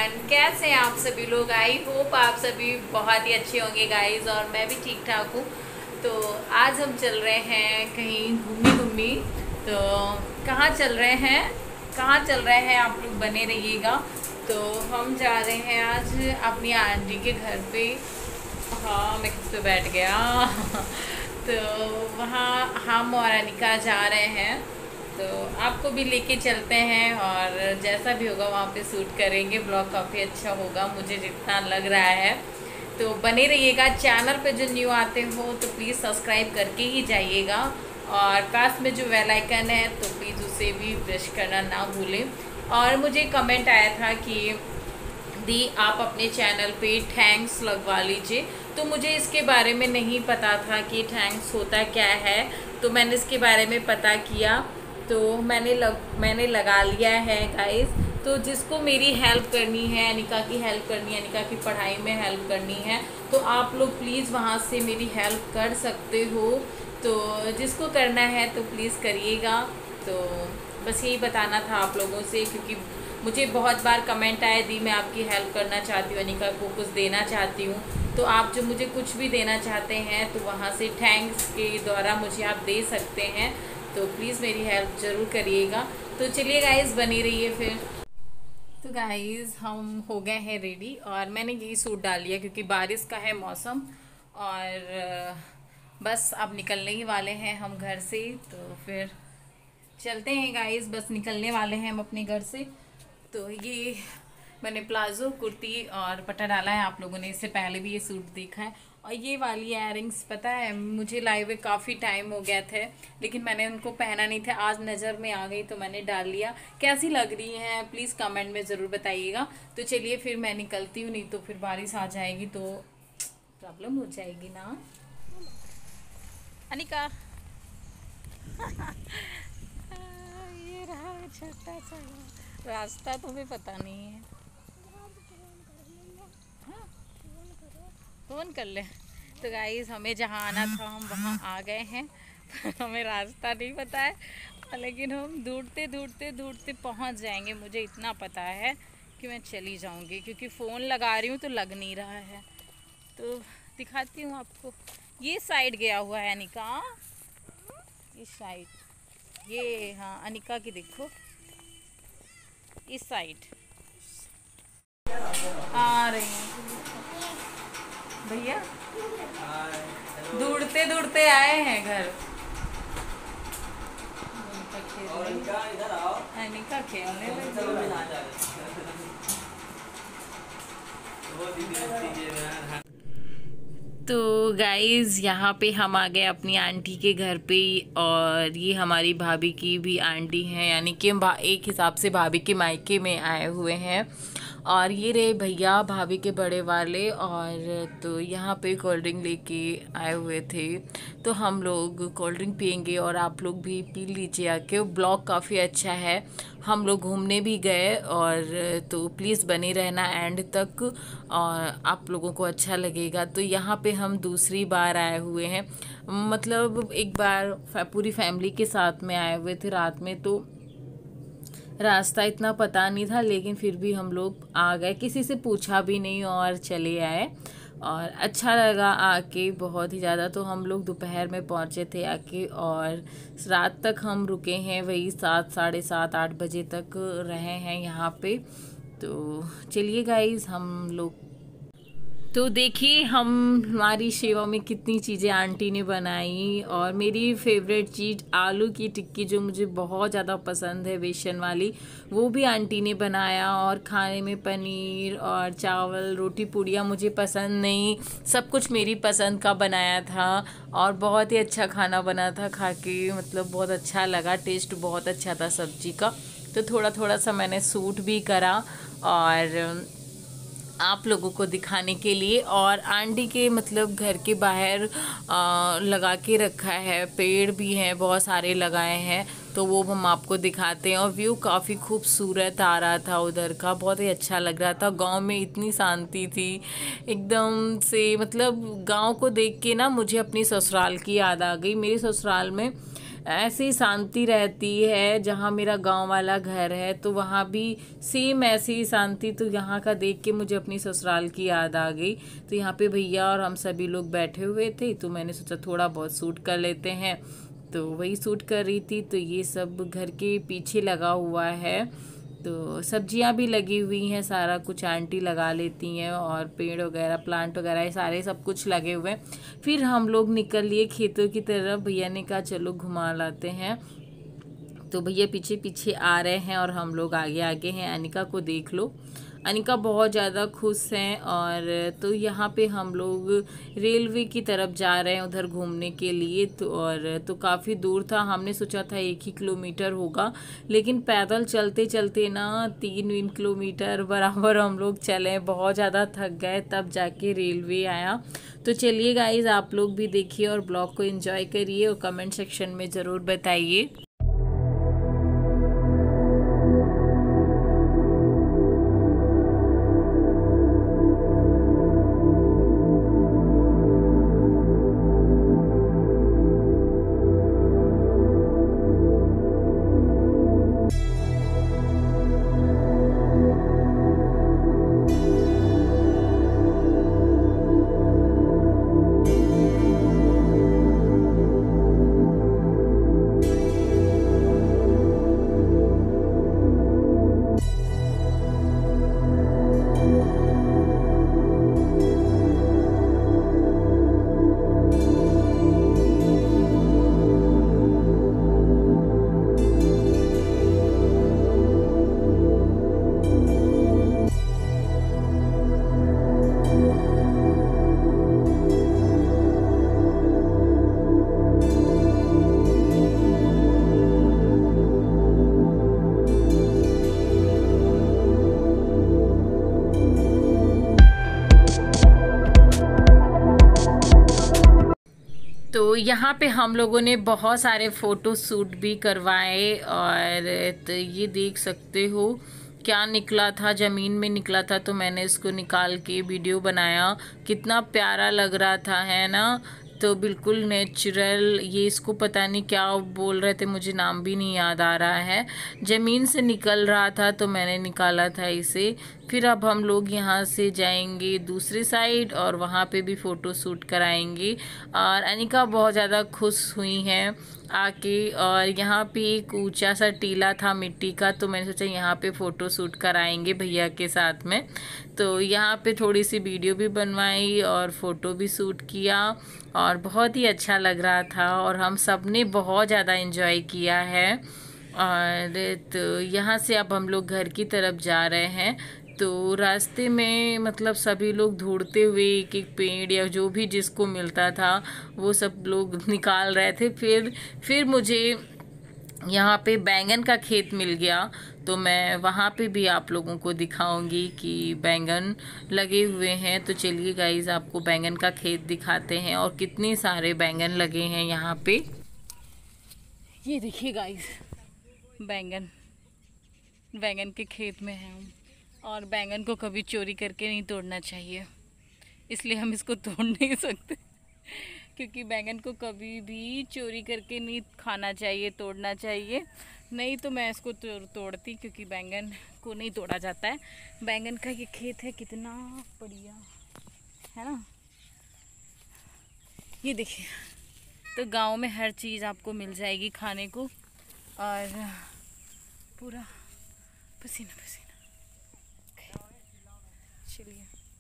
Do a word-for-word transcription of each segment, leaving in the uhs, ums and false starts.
Everyone, कैसे हैं आप सभी लोग। आई होप आप सभी बहुत ही अच्छे होंगे गाइस, और मैं भी ठीक ठाक हूँ। तो आज हम चल रहे हैं कहीं घूमी घूमी। तो कहाँ चल रहे हैं कहाँ चल रहे हैं आप लोग बने रहिएगा। तो हम जा रहे हैं आज अपनी आंटी के घर पे। हाँ, मैं किस पे बैठ गया तो वहाँ हम और अनिका जा रहे हैं। तो आपको भी लेके चलते हैं और जैसा भी होगा वहाँ पे शूट करेंगे। ब्लॉग काफ़ी अच्छा होगा मुझे जितना लग रहा है। तो बने रहिएगा। चैनल पे जो न्यू आते हो तो प्लीज़ सब्सक्राइब करके ही जाइएगा, और पास में जो बेल आइकन है तो प्लीज़ उसे भी प्रेस करना ना भूलें। और मुझे कमेंट आया था कि दी आप अपने चैनल पे थैंक्स लगवा लीजिए। तो मुझे इसके बारे में नहीं पता था कि थैंक्स होता क्या है। तो मैंने इसके बारे में पता किया, तो मैंने लग मैंने लगा लिया है गाइस। तो जिसको मेरी हेल्प करनी है, अनिका की हेल्प करनी है, अनिका की पढ़ाई में हेल्प करनी है, तो आप लोग प्लीज़ वहाँ से मेरी हेल्प कर सकते हो। तो जिसको करना है तो प्लीज़ करिएगा। तो बस यही बताना था आप लोगों से, क्योंकि मुझे बहुत बार कमेंट आए दी मैं आपकी हेल्प करना चाहती हूँ, अनिका को कुछ देना चाहती हूँ। तो आप जो मुझे कुछ भी देना चाहते हैं तो वहाँ से थैंक्स के द्वारा मुझे आप दे सकते हैं। तो प्लीज़ मेरी हेल्प ज़रूर करिएगा। तो चलिए गाइस, बनी रहिए फिर। तो गाइस, हम हो गए हैं रेडी, और मैंने यही सूट डाल लिया क्योंकि बारिश का है मौसम। और बस अब निकलने ही वाले हैं हम घर से। तो फिर चलते हैं गाइस, बस निकलने वाले हैं हम अपने घर से। तो ये मैंने प्लाजो कुर्ती और पट्टा डाला है। आप लोगों ने इससे पहले भी ये सूट देखा है। और ये वाली इयररिंग्स, पता है मुझे लाए हुए काफ़ी टाइम हो गया थे, लेकिन मैंने उनको पहना नहीं था। आज नज़र में आ गई तो मैंने डाल लिया। कैसी लग रही हैं प्लीज़ कमेंट में ज़रूर बताइएगा। तो चलिए फिर मैं निकलती हूँ, नहीं तो फिर बारिश आ जाएगी तो प्रॉब्लम हो जाएगी ना अनिका ये रहा छोटा सा रास्ता, तुम्हें पता नहीं है। हाँ, फ़ोन कर ले। तो गाइस, हमें जहाँ आना था हम वहाँ आ गए हैं। हमें रास्ता नहीं पता है, लेकिन हम ढूंढते ढूंढते ढूंढते पहुँच जाएंगे। मुझे इतना पता है कि मैं चली जाऊँगी, क्योंकि फ़ोन लगा रही हूँ तो लग नहीं रहा है। तो दिखाती हूँ आपको। ये साइड गया हुआ है अनिका, इस साइड। ये हाँ, अनिका की देखो, इस साइड आ रही हैं भैया। ढूंढते ढूंढते आए हैं घर। अनिका खेलने तो गाइज़, यहाँ पे हम आ गए अपनी आंटी के घर पे। और ये हमारी भाभी की भी आंटी हैं, यानी कि हम एक हिसाब से भाभी के मायके में आए हुए हैं। और ये रहे भैया भाभी के बड़े वाले। और तो यहाँ पे कोल्ड ड्रिंक लेके आए हुए थे, तो हम लोग कोल्ड ड्रिंक पियेंगे और आप लोग भी पी लीजिए आके। ब्लॉग काफ़ी अच्छा है, हम लोग घूमने भी गए। और तो प्लीज़ बने रहना एंड तक, और आप लोगों को अच्छा लगेगा। तो यहाँ पे हम दूसरी बार आए हुए हैं, मतलब एक बार पूरी फैमिली के साथ में आए हुए थे रात में। तो रास्ता इतना पता नहीं था, लेकिन फिर भी हम लोग आ गए, किसी से पूछा भी नहीं और चले आए। और अच्छा लगा आके बहुत ही ज़्यादा। तो हम लोग दोपहर में पहुँचे थे आके, और रात तक हम रुके हैं, वही सात साढ़े सात आठ बजे तक रहे हैं यहाँ पे। तो चलिए गाइस, हम लोग तो देखिए हम हमारी सेवा में कितनी चीज़ें आंटी ने बनाई। और मेरी फेवरेट चीज़ आलू की टिक्की, जो मुझे बहुत ज़्यादा पसंद है, बेसन वाली, वो भी आंटी ने बनाया। और खाने में पनीर और चावल, रोटी पूड़ियाँ मुझे पसंद नहीं, सब कुछ मेरी पसंद का बनाया था। और बहुत ही अच्छा खाना बना था, खा के मतलब बहुत अच्छा लगा, टेस्ट बहुत अच्छा था सब्जी का। तो थोड़ा थोड़ा सा मैंने सूट भी करा और आप लोगों को दिखाने के लिए। और आंटी के मतलब घर के बाहर आ, लगा के रखा है, पेड़ भी हैं बहुत सारे लगाए हैं, तो वो हम आपको दिखाते हैं। और व्यू काफ़ी खूबसूरत आ रहा था उधर का, बहुत ही अच्छा लग रहा था। गांव में इतनी शांति थी एकदम से, मतलब गांव को देख के ना मुझे अपनी ससुराल की याद आ गई। मेरे ससुराल में ऐसी शांति रहती है। जहाँ मेरा गांव वाला घर है तो वहाँ भी सेम ऐसी शांति। तो यहाँ का देख के मुझे अपनी ससुराल की याद आ गई। तो यहाँ पे भैया और हम सभी लोग बैठे हुए थे तो मैंने सोचा थोड़ा बहुत शूट कर लेते हैं, तो वही शूट कर रही थी। तो ये सब घर के पीछे लगा हुआ है, तो सब्जियां भी लगी हुई हैं, सारा कुछ आंटी लगा लेती हैं और पेड़ वगैरह प्लांट वगैरह सारे सब कुछ लगे हुए हैं। फिर हम लोग निकल लिए खेतों की तरफ। भैया ने कहा चलो घुमा लाते हैं, तो भैया पीछे पीछे आ रहे हैं और हम लोग आगे आगे हैं। अनिका को देख लो, अनिका बहुत ज़्यादा खुश हैं। और तो यहाँ पे हम लोग रेलवे की तरफ जा रहे हैं उधर घूमने के लिए। तो और तो काफ़ी दूर था, हमने सोचा था एक ही किलोमीटर होगा, लेकिन पैदल चलते चलते ना तीन तीन किलोमीटर बराबर हम लोग चले, बहुत ज़्यादा थक गए, तब जाके रेलवे आया। तो चलिए गाइज, आप लोग भी देखिए और ब्लॉग को एंजॉय करिए और कमेंट सेक्शन में ज़रूर बताइए। तो यहाँ पे हम लोगों ने बहुत सारे फ़ोटो शूट भी करवाए। और तो ये देख सकते हो क्या निकला था, ज़मीन में निकला था, तो मैंने इसको निकाल के वीडियो बनाया। कितना प्यारा लग रहा था, है ना। तो बिल्कुल नेचुरल, ये इसको पता नहीं क्या बोल रहे थे, मुझे नाम भी नहीं याद आ रहा है। ज़मीन से निकल रहा था तो मैंने निकाला था इसे। फिर अब हम लोग यहाँ से जाएंगे दूसरी साइड और वहाँ पे भी फ़ोटो शूट कराएंगे। और अनिका बहुत ज़्यादा खुश हुई हैं आके। और यहाँ पे एक ऊंचा सा टीला था मिट्टी का, तो मैंने सोचा यहाँ पे फ़ोटो शूट कराएंगे भैया के साथ में। तो यहाँ पे थोड़ी सी वीडियो भी बनवाई और फ़ोटो भी शूट किया और बहुत ही अच्छा लग रहा था और हम सब ने बहुत ज़्यादा एंजॉय किया है। और तो यहाँ से अब हम लोग घर की तरफ जा रहे हैं। तो रास्ते में मतलब सभी लोग ढूंढते हुए एक एक पेड़ या जो भी जिसको मिलता था वो सब लोग निकाल रहे थे। फिर फिर मुझे यहाँ पे बैंगन का खेत मिल गया, तो मैं वहाँ पे भी आप लोगों को दिखाऊंगी कि बैंगन लगे हुए हैं। तो चलिए गाइज, आपको बैंगन का खेत दिखाते हैं और कितने सारे बैंगन लगे हैं यहाँ पे। ये देखिए गाइज, बैंगन बैंगन के खेत में हैं हम। और बैंगन को कभी चोरी करके नहीं तोड़ना चाहिए, इसलिए हम इसको तोड़ नहीं सकते क्योंकि बैंगन को कभी भी चोरी करके नहीं खाना चाहिए, तोड़ना चाहिए। नहीं तो मैं इसको तोड़ती, क्योंकि बैंगन को नहीं तोड़ा जाता है। बैंगन का ये खेत है, कितना बढ़िया है ना। ये देखिए, तो गांव में हर चीज़ आपको मिल जाएगी खाने को। और पूरा पसीना पसीना। चलिए,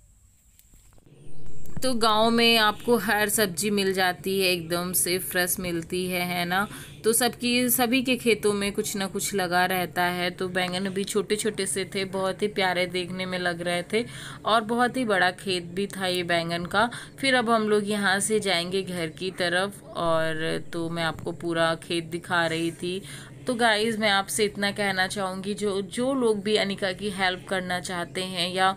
तो गांव में आपको हर सब्जी मिल जाती है, एकदम से फ्रेश मिलती है है ना। तो सबकी सभी के खेतों में कुछ ना कुछ लगा रहता है। तो बैंगन भी छोटे छोटे से थे, बहुत ही प्यारे देखने में लग रहे थे और बहुत ही बड़ा खेत भी था ये बैंगन का। फिर अब हम लोग यहाँ से जाएंगे घर की तरफ और तो मैं आपको पूरा खेत दिखा रही थी। तो गाइज़, मैं आपसे इतना कहना चाहूँगी, जो जो लोग भी अनिका की हेल्प करना चाहते हैं या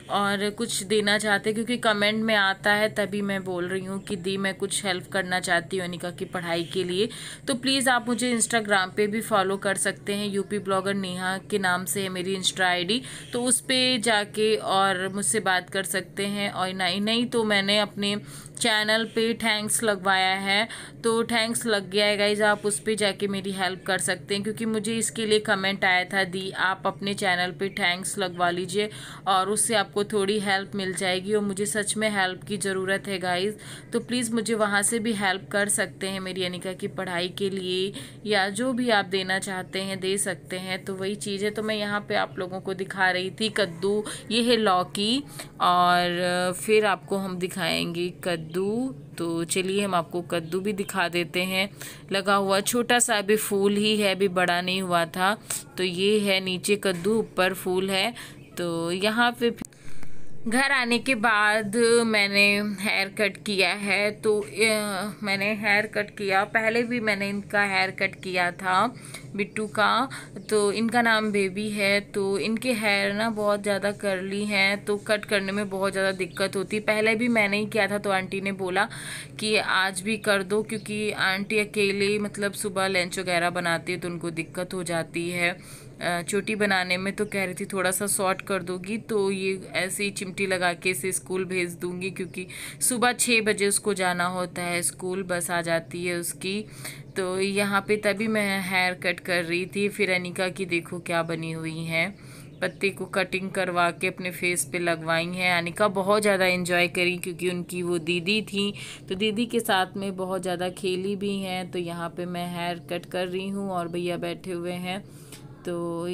और कुछ देना चाहते हैं, क्योंकि कमेंट में आता है तभी मैं बोल रही हूँ कि दी मैं कुछ हेल्प करना चाहती हूँ अनिका की पढ़ाई के लिए। तो प्लीज़ आप मुझे इंस्टाग्राम पे भी फॉलो कर सकते हैं, यूपी ब्लॉगर नेहा के नाम से है मेरी इंस्टा आईडी, तो उस पर जाके और मुझसे बात कर सकते हैं। और नहीं नहीं तो मैंने अपने चैनल पे थैंक्स लगवाया है, तो थैंक्स लग गया है गाइज, आप उस पर जाके मेरी हेल्प कर सकते हैं, क्योंकि मुझे इसके लिए कमेंट आया था दी आप अपने चैनल पे थैंक्स लगवा लीजिए और उससे आपको थोड़ी हेल्प मिल जाएगी, और मुझे सच में हेल्प की ज़रूरत है गाइज। तो प्लीज़ मुझे वहाँ से भी हेल्प कर सकते हैं मेरी अनिका की पढ़ाई के लिए, या जो भी आप देना चाहते हैं दे सकते हैं। तो वही चीज़ है, तो मैं यहाँ पे आप लोगों को दिखा रही थी कद्दू, ये है लौकी, और फिर आपको हम दिखाएंगे कद्दू। तो चलिए हम आपको कद्दू भी दिखा देते हैं। लगा हुआ छोटा सा अभी फूल ही है, अभी बड़ा नहीं हुआ था। तो ये है नीचे कद्दू, ऊपर फूल है। तो यहाँ पे घर आने के बाद मैंने हेयर कट किया है, तो अ, मैंने हेयर कट किया, पहले भी मैंने इनका हेयर कट किया था बिट्टू का। तो इनका नाम बेबी है, तो इनके हेयर ना बहुत ज़्यादा कर्ली हैं, तो कट करने में बहुत ज़्यादा दिक्कत होती। पहले भी मैंने ही किया था, तो आंटी ने बोला कि आज भी कर दो, क्योंकि आंटी अकेले मतलब सुबह लंच वगैरह बनाती है तो उनको दिक्कत हो जाती है चोटी बनाने में। तो कह रही थी थोड़ा सा शॉर्ट कर दोगी, तो ये ऐसे ही चिमटी लगा के इसे स्कूल भेज दूंगी, क्योंकि सुबह छः बजे उसको जाना होता है स्कूल, बस आ जाती है उसकी। तो यहाँ पे तभी मैं हेयर कट कर रही थी। फिर अनिका की देखो क्या बनी हुई हैं, पत्ते को कटिंग करवा के अपने फेस पे लगवाई हैं। अनिका बहुत ज़्यादा एंजॉय करी, क्योंकि उनकी वो दीदी थी, तो दीदी के साथ में बहुत ज़्यादा खेली भी हैं। तो यहाँ पे मैं हेयर कट कर रही हूँ और भैया बैठे हुए हैं। तो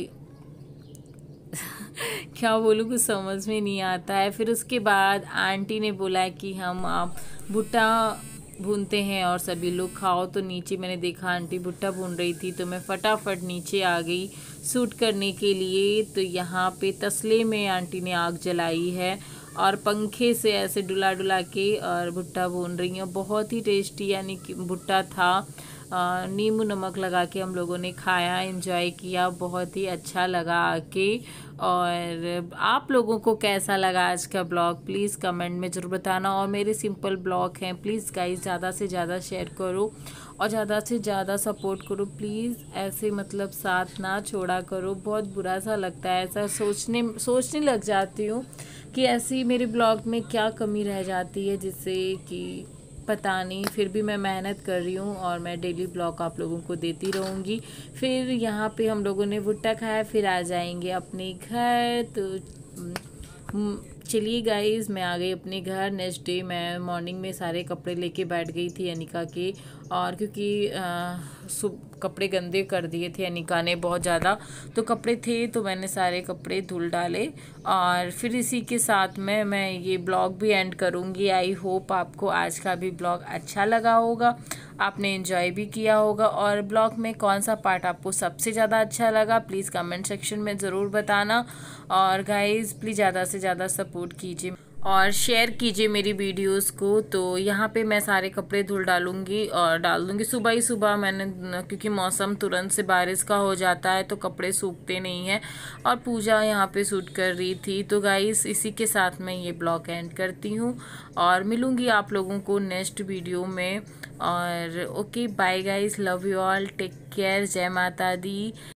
क्या बोलूँ, कुछ समझ में नहीं आता है। फिर उसके बाद आंटी ने बोला कि हम आप भुट्टा भूनते हैं और सभी लोग खाओ। तो नीचे मैंने देखा आंटी भुट्टा भून रही थी, तो मैं फटाफट नीचे आ गई शूट करने के लिए। तो यहाँ पे तसले में आंटी ने आग जलाई है और पंखे से ऐसे डुला डुला के और भुट्टा भून रही हैं। बहुत ही टेस्टी यानी कि भुट्टा था, नींबू नमक लगा के हम लोगों ने खाया, एंजॉय किया, बहुत ही अच्छा लगा आके। और आप लोगों को कैसा लगा आज का ब्लॉग प्लीज़ कमेंट में ज़रूर बताना। और मेरे सिंपल ब्लॉग हैं, प्लीज़ गाइस ज़्यादा से ज़्यादा शेयर करो और ज़्यादा से ज़्यादा सपोर्ट करो प्लीज़, ऐसे मतलब साथ ना छोड़ा करो। बहुत बुरा सा लगता है, ऐसा सोचने सोचने लग जाती हूँ कि ऐसी मेरे ब्लॉग में क्या कमी रह जाती है जिससे कि पता नहीं। फिर भी मैं मेहनत कर रही हूँ और मैं डेली ब्लॉग आप लोगों को देती रहूँगी। फिर यहाँ पे हम लोगों ने भुट्टा खाया, फिर आ जाएंगे अपने घर। तो चलिए गाइस, मैं आ गई अपने घर। नेक्स्ट डे मैं मॉर्निंग में सारे कपड़े लेके बैठ गई थी अनिका के, और क्योंकि सुब कपड़े गंदे कर दिए थे अनिका ने बहुत ज़्यादा, तो कपड़े थे तो मैंने सारे कपड़े धुल डाले। और फिर इसी के साथ में मैं ये ब्लॉग भी एंड करूँगी। आई होप आपको आज का भी ब्लॉग अच्छा लगा होगा, आपने एंजॉय भी किया होगा। और ब्लॉग में कौन सा पार्ट आपको सबसे ज़्यादा अच्छा लगा प्लीज़ कमेंट सेक्शन में ज़रूर बताना। और गाइज़ प्लीज़ ज़्यादा से ज़्यादा सपोर्ट कीजिए और शेयर कीजिए मेरी वीडियोस को। तो यहाँ पे मैं सारे कपड़े धुल डालूंगी और डाल दूंगी सुबह ही सुबह मैंने, क्योंकि मौसम तुरंत से बारिश का हो जाता है तो कपड़े सूखते नहीं हैं। और पूजा यहाँ पे शूट कर रही थी। तो गाइस इसी के साथ मैं ये ब्लॉग एंड करती हूँ और मिलूँगी आप लोगों को नेक्स्ट वीडियो में। और okay bye guys, love you all, take care, जय माता दी।